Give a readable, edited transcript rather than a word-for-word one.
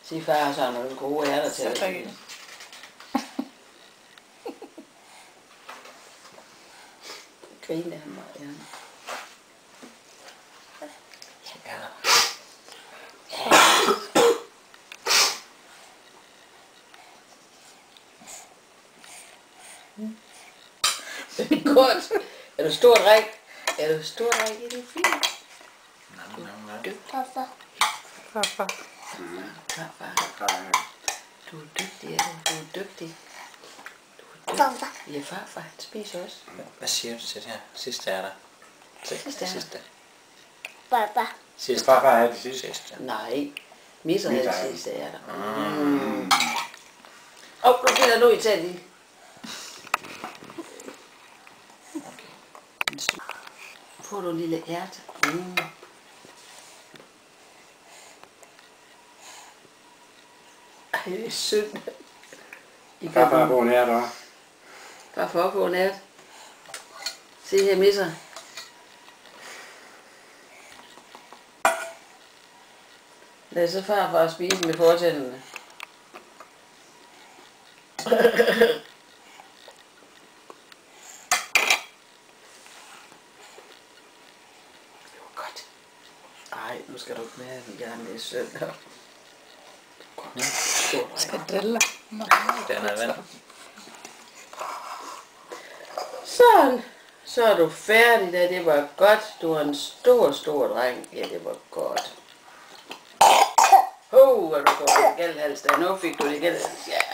Sig far, så har nogle gode ærter til dig. Grine han meget, ja. Det er godt. Er du stor drik? Er du stor drik i det fint? Nej. Farfar. Farfar. Farfar. Du er dygtig, ja. Du er dygtig. Farfar. Ja, farfar, han spiser også. Hvad siger du til det her? Sidste er der. Sidste. Farfar. Sidste. Farfar er det sidste. Nej. Misser er det sidste, er der. Nu finder du i taget lige. Får du en lille ærte. Ej, det er synd. Farfar på en ært også. Farfar på en ært. Se her, misser. Lad så farfar spise med fortænderne. Ej, nu skal du ikke mere, vi gerne vil søn her. Skadeller. Den er vand. Sådan. Så er du færdig da. Det var godt. Du er en stor dreng. Ja, det var godt. Hvor du går i gældhals der. Nu fik du det gældhals. Ja.